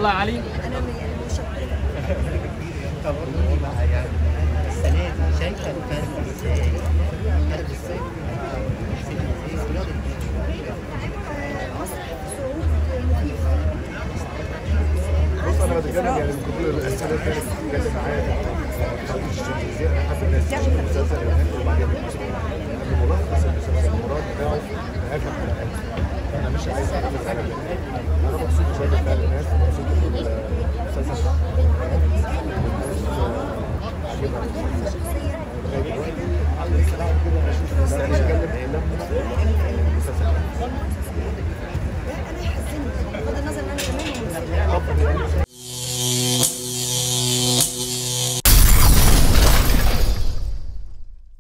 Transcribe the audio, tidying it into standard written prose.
يلا يا علي. انا مشكله. طب يعني السنه دي شايفه الفرق ازاي؟ فرق ازاي؟ مصر صعود مخيف. بص انا بتكلم يعني من كل الاسئله اللي كانت بتتكلم معايا انا حاسس ان المسلسل الهندي وبعدين ملخص المسلسل المراد بتاعه اخر حلقات. انا مش عايز اعمل حاجه انا مبسوط شويه بتاع الناس مبسوط بالمسلسل انا حزنت بغض النظر ان انا كمان